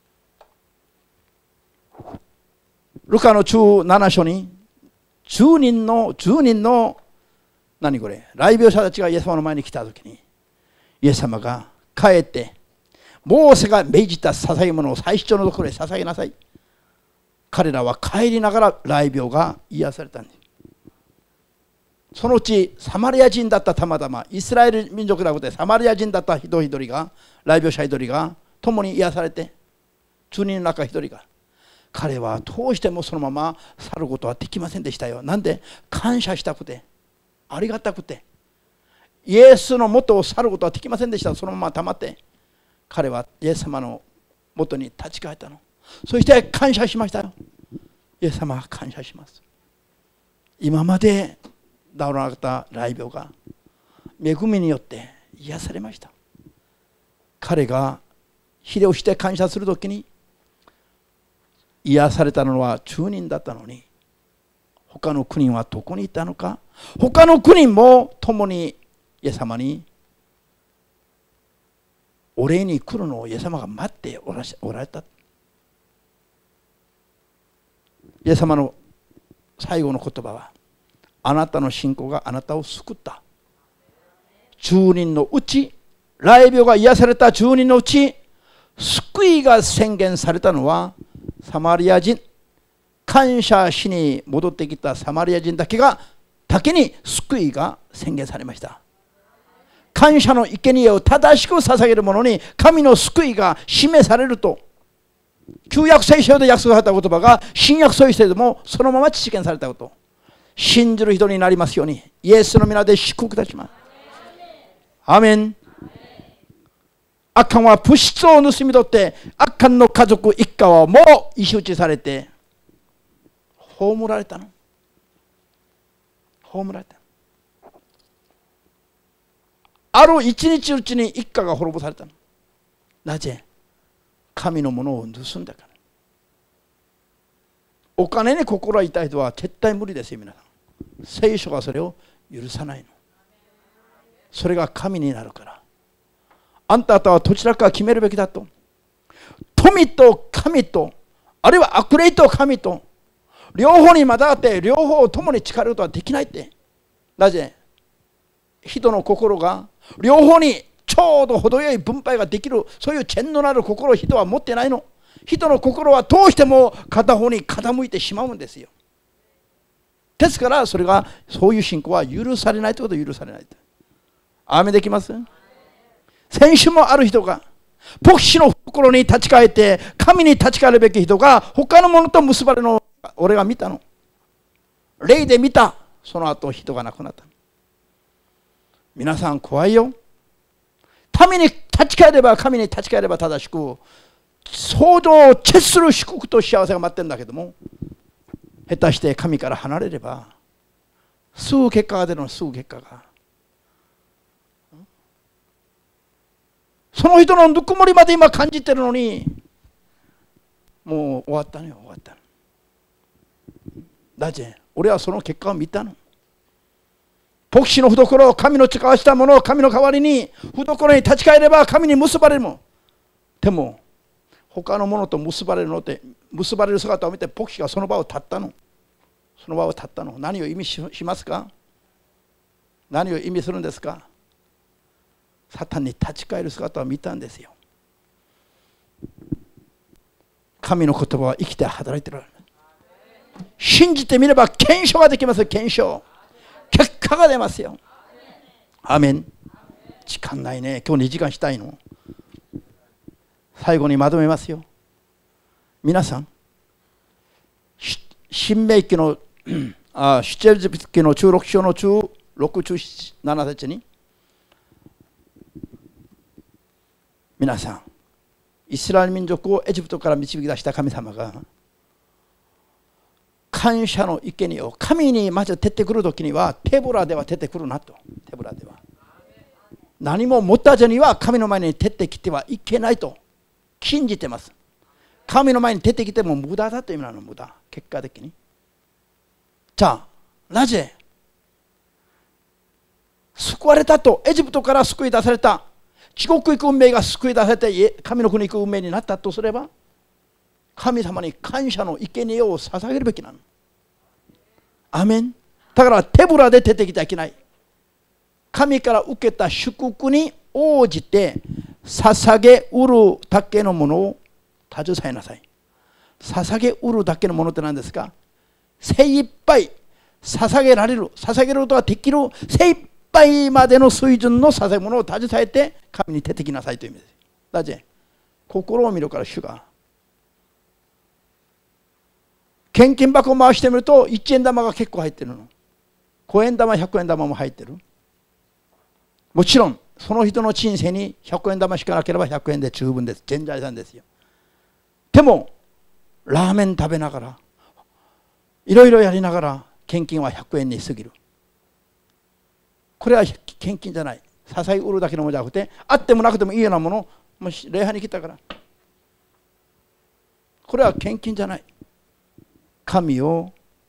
ルカのじゅうなな章にじゅうにんのじゅうにんの何これ癩病者たちがイエス様の前に来た時に、イエス様が帰ってモーセが命じた捧げ物を祭司長のところへ捧げなさい。彼らは帰りながら癩病が癒されたんです。そのうちサマリア人だったたまたまイスラエル民族なくてサマリア人だった人一人が癩病者一人が共に癒されて、じゅうにんの中一人が、彼はどうしてもそのまま去ることはできませんでしたよ。なんで？感謝したくてありがたくて、イエスの元を去ることはできませんでした。そのまま黙って彼はイエス様の元に立ち返ったの。そして感謝しましたよ。イエス様は感謝します。今まで治らなかった癩病が恵みによって癒されました。彼がひれをして感謝するときに癒されたのはじゅうにんだったのに、他のきゅうにんはどこにいたのか。他のきゅうにんも共にイエス様にお礼に来るのをイエス様が待っておられた。 イエス様の最後の言葉は、あなたの信仰があなたを救った。じゅうにんのうち、癩病が癒されたじゅうにんのうち、救いが宣言されたのはサマリア人。感謝しに戻ってきたサマリア人だけがだけに救いが宣言されました。感謝の生贄を正しく捧げる者に神の救いが示されると、旧約聖書で約束された言葉が新約聖書でもそのまま実現されたこと、信じる人になりますようにイエスの皆で祝福いたします。アーメン。アカンは物質を盗み取って、アカンの家族一家はもう石打ちされて葬られたの。葬られた。ある一日うちに一家が滅ぼされたの。なぜ？神のものを盗んだから。お金に心が痛い人は絶対無理ですよ、皆さん。聖書がそれを許さないの。それが神になるから。あんた方はどちらか決めるべきだと。富と神と、あるいは悪霊と神と、両方にまたがって両方を共に力ることはできないって。なぜ？人の心が両方にちょうど程よい分配ができる、そういうチェンのなる心を人は持ってないの。人の心はどうしても片方に傾いてしまうんですよ。ですからそれが、そういう信仰は許されないということを許されないと。アーメンできます？先週もある人が牧師の心に立ち返って神に立ち返るべき人が他のものと結ばれるのを俺が見たの。霊で見た。その後人が亡くなった。皆さん怖いよ。神に立ち返れば、神に立ち返れば正しく想像を徹する祝福と幸せが待ってるんだけども、下手して神から離れればすぐ結果が出るの。すぐ結果が、その人のぬくもりまで今感じてるのに、もう終わったのよ。終わったの。だぜ、俺はその結果を見たの。牧師の懐を神の使わしたものを神の代わりに懐に立ち返れば神に結ばれるもん。でも他のものと結ばれるのって、結ばれる姿を見て牧師がその場を立ったの。その場を立ったの。何を意味 し, しますか？何を意味するんですか？サタンに立ち返る姿を見たんですよ。神の言葉は生きて働いてる。信じてみれば検証ができます。検証、結果が出ますよ。アーメン。時間ないね。今日にじかんしたいの。最後にまとめますよ。皆さん、新明記のあ出エジプト記のじゅうろく章のじゅうろく、じゅうなな節に、皆さん、イスラエル民族をエジプトから導き出した神様が感謝の生贄を神にまず出てくるときには手ぶらでは出てくるなと。手ぶらでは何も持たずには神の前に出てきてはいけないと信じてます。神の前に出てきても無駄だという意味なの。無駄、結果的に。じゃあなぜ救われたと、エジプトから救い出された、地獄行く運命が救い出されて神の国行く運命になったとすれば、神様に感謝の生贄を捧げるべきなの。アメン。だから手ぶらで出てきてはいけない。神から受けた祝福に応じて捧げうるだけのものを携えなさい。捧げうるだけのものって何ですか？精一杯捧げられる、捧げることができる精一杯までの水準の捧げ物を携えて神に出てきなさいという意味です。なぜ？心を見るから。主が献金箱を回してみるといちえん玉が結構入ってるの。ごえん玉、ひゃくえん玉も入ってる。もちろんその人の人生にひゃくえん玉しかなければひゃくえんで十分です。全財産ですよ。でもラーメン食べながらいろいろやりながら献金はひゃくえんに過ぎる。これは献金じゃない。支え売るだけのものじゃなくて、あってもなくてもいいようなもの、もし礼拝に来たからこれは献金じゃない。神を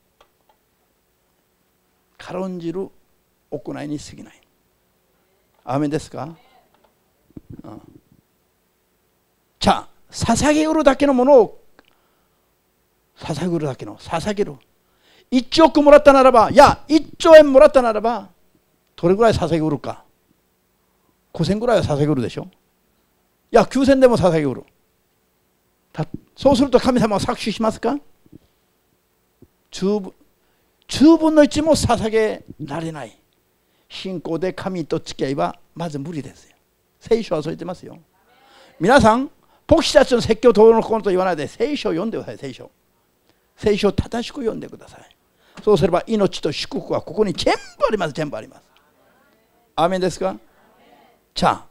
軽んじる行いに過ぎない。アーメンですか？うん、じゃあ捧げ売るだけのものを捧げるだけの捧げる。いちおくもらったならば、いやいっちょうえんもらったならば、どれぐらい捧げるか。ごせんぐらいは捧げるでしょ。いやきゅうせんでも捧げる。そうすると神様は搾取しますか。じゅうぶんじゅうぶんのいちも捧げられない。信仰で神と付き合いはまず無理ですよ。聖書はそう言ってますよ。皆さん牧師たちの説教どうのこうのと言わないで、聖書を読んでください。聖書聖書を正しく読んでください。そうすれば命と祝福はここに全部あります。全部あります。アーメンですか。じゃあ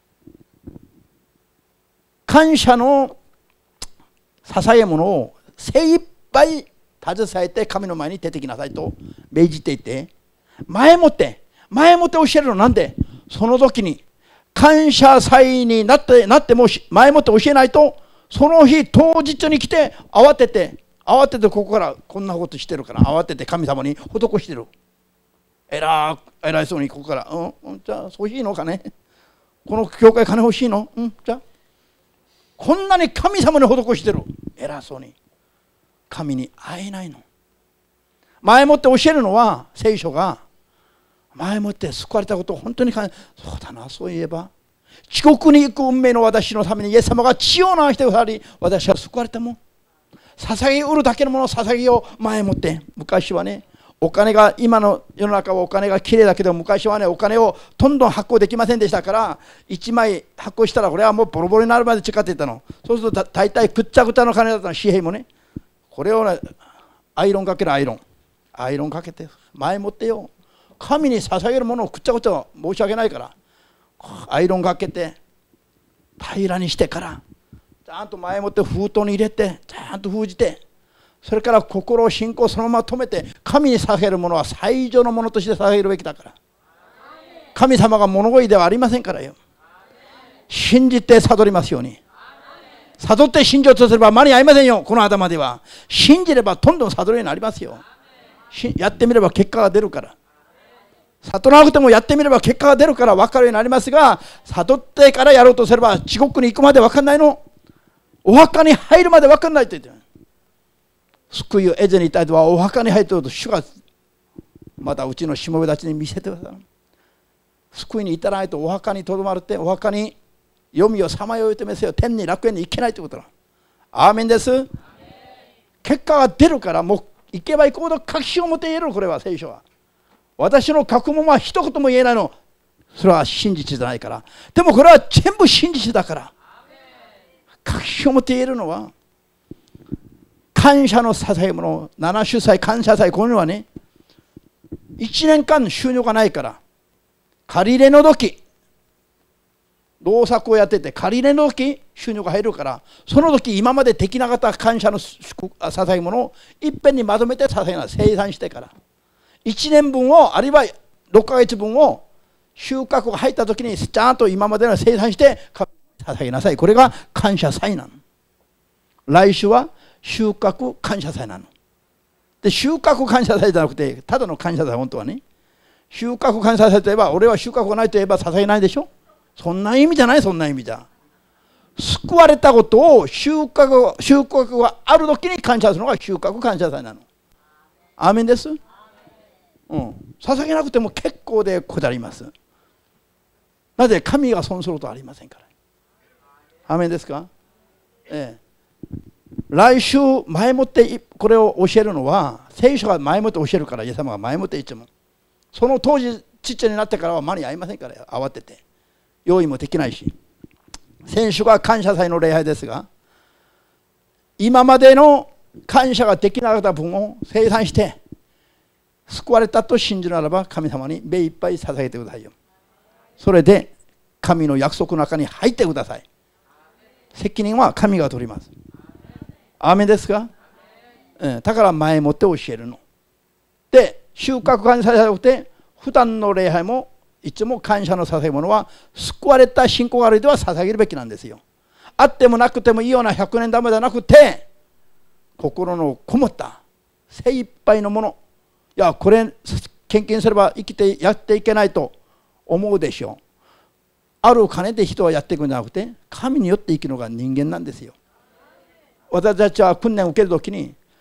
感謝の捧げ物を精一杯携えて神の前に出てきなさいと命じていて、前もって前もって教えるのなんで、その時に感謝祭になってなっても前もって教えないと、その日当日に来て慌てて慌ててここからこんなことしてるから慌てて神様に施してる。えらい偉いそうにここからうん、うん、じゃあそういいのかね、この教会金欲しいの、うん、じゃあこんなに神様に施してる。偉そうに神に会えないの。前もって教えるのは聖書が前もって救われたことを本当に感じ、そうだな、そういえば地獄に行く運命の私のためにイエス様が血を流してくださり、私は救われたもん。捧げ売るだけのものを捧げよう。前もって昔はね、お金が今の世の中はお金がきれいだけど、昔はねお金をどんどん発行できませんでしたから、いちまい発行したらこれはもうボロボロになるまで使っていたの。そうすると大体くっちゃくちゃの金だったの。紙幣もね、これをねアイロンかけるアイロンアイロンかけて前もってよ、神に捧げるものをくっちゃくちゃ申し訳ないからアイロンかけて平らにしてからちゃんと前もって封筒に入れてちゃんと封じて、それから心を信仰をそのまま止めて、神に捧げるものは最上のものとして捧げるべきだから。神様が物乞いではありませんからよ。信じて悟りますように。悟って信じようとすれば間に合いませんよ。この頭では信じればどんどん悟るようになりますよ。やってみれば結果が出るから。悟らなくてもやってみれば結果が出るから分かるようになりますが、悟ってからやろうとすれば地獄に行くまで分かんないの。お墓に入るまで分かんないって言ってる。救いを得ずにいたいとはお墓に入っていると主がまたうちのしもべたちに見せてください。救いに至らないとお墓にとどまるって、お墓に読みをさまよいてめせよ、天に楽園に行けないということだ。アーメンです。結果が出るから、もう行けば行くほど確信を持って言える。これは聖書は私の書くものは一言も言えないの。それは真実じゃないから。でもこれは全部真実だから、確信を持って言えるのは感謝の捧げ物。ななじゅっさい感謝祭、こういうのはねいちねんかん収入がないから、借り入れの時農作をやってて借り入れの時収入が入るから、その時今までできなかった感謝の捧げ物をいっぺんにまとめて捧げな、生産してからいちねんぶんを、あるいはろっかげつぶんを収穫が入った時にちゃんと今までの生産して捧げなさい。これが感謝祭なの。来週は収穫感謝祭なの。で収穫感謝祭じゃなくてただの感謝祭。本当はね、収穫感謝祭といえば、俺は収穫がないといえば捧げないでしょ。そんな意味じゃない。そんな意味じゃ救われたことを収穫収穫がある時に感謝するのが収穫感謝祭なの。アーメンです。うん、捧げなくても結構で下ります。なぜ神が損することはありませんから。アーメンですか。ええ来週前もってこれを教えるのは聖書が前もって教えるから、イエス様が前もっていつもその当時ちっちゃになってからは間に合いませんから、慌てて用意もできないし。先週が感謝祭の礼拝ですが、今までの感謝ができなかった分を生産して救われたと信じるならば、神様に目いっぱい捧げてくださいよ。それで神の約束の中に入ってください。責任は神が取ります。アーメンですか。うん、だから前もって教えるので、収穫感謝じゃなくて普段の礼拝もいつも感謝の捧げ物は救われた信仰がある人は捧げるべきなんですよ。あってもなくてもいいようなひゃくねん玉じゃなくて、心のこもった精一杯のもの。いやこれ献金すれば生きてやっていけないと思うでしょう。ある金で人はやっていくんじゃなくて、神によって生きるのが人間なんですよ。私たちは訓練を受けるときに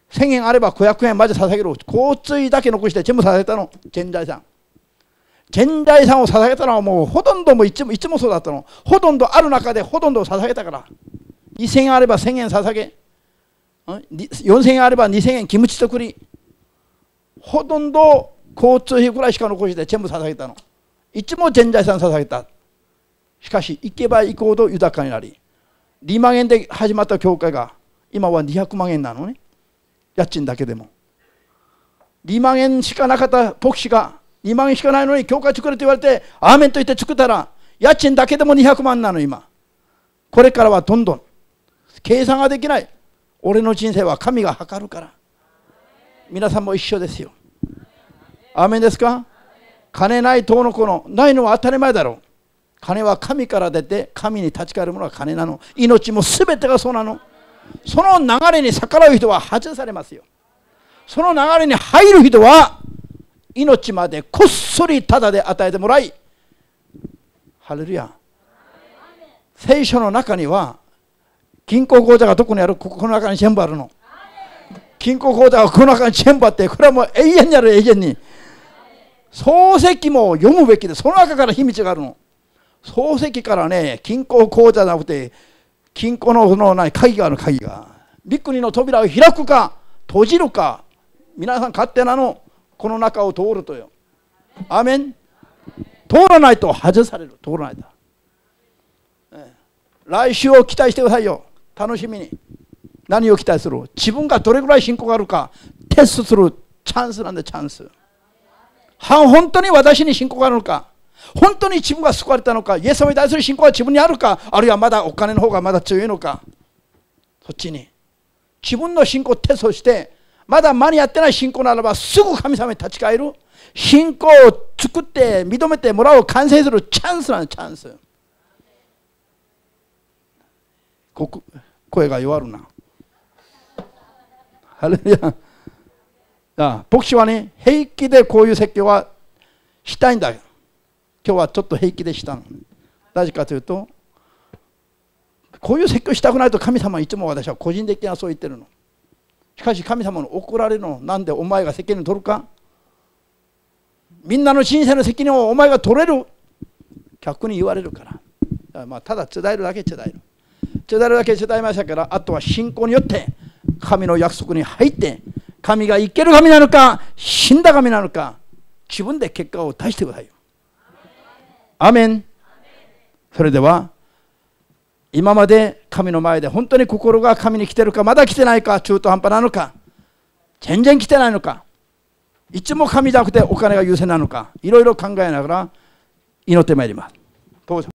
せんえんあればごひゃくえんまで捧げる。交通費だけ残して全部捧げたの。全財産。全財産を捧げたのはもうほとんどもいつもいつもそうだったの。ほとんどある中でほとんどを捧げたから。にせんえんあればせんえん捧げ。よんせんえんあればにせんえんキムチ作り。ほとんど交通費ぐらいしか残して全部捧げたの。いつも全財産捧げた。しかし行けば行くほど豊かになり、にまんえんで始まった教会が今はにひゃくまんえんなのね。家賃だけでもにまんえんしかなかった牧師がにまんえんしかないのに教会作れと言われてアーメンと言って作ったら家賃だけでもにひゃくまんなの。今これからはどんどん計算ができない。俺の人生は神が計るから。皆さんも一緒ですよ。アーメンですか。金ない党の子のないのは当たり前だろう。金は神から出て神に立ち返るものは金なの。命も全てがそうなの。その流れに逆らう人は外されますよ。その流れに入る人は命までこっそりタダで与えてもらい、ハレルヤ。聖書の中には銀行口座がどこにある？ここの中に全部あるの。銀行口座がこの中に全部あって、これはもう永遠にある。永遠に漱石も読むべきで、その中から秘密があるの。漱石からね、銀行口座じゃなくて金庫のその何鍵がある。鍵が三国の扉を開くか閉じるか、皆さん勝手なの。この中を通るとよ。アーメン。通らないと外される。通らないと、ええ、来週を期待してくださいよ。楽しみに。何を期待する？自分がどれぐらい信仰があるかテストするチャンスなんで。チャンス。本当に私に信仰があるのか、本当に自分が救われたのか、イエス様に対する信仰は自分にあるか、あるいはまだお金の方がまだ強いのか、そっちに自分の信仰をテストして、まだ間に合ってない信仰ならばすぐ神様に立ち返る。信仰を作って認めてもらう、完成するチャンスなんです。チャンス。ここ声が弱るな。ハレルヤ。あ、牧師はね、平気でこういう説教はしたいんだよ。今日はちょっと平気でしたの。なぜかというと、こういう説教したくないと神様はいつも私は個人的にはそう言ってるの。しかし神様に怒られるの。なんでお前が責任を取るか。みんなの人生の責任をお前が取れる。逆に言われるから。だからまあただ伝えるだけ伝える。伝えるだけ伝えましたから、あとは信仰によって神の約束に入って、神が生ける神なのか死んだ神なのか自分で結果を出してくださいよ。アメン。それでは今まで神の前で本当に心が神に来てるか、まだ来てないか、中途半端なのか、全然来てないのか、いつも神じゃなくてお金が優先なのか、いろいろ考えながら祈ってまいります。どうぞ。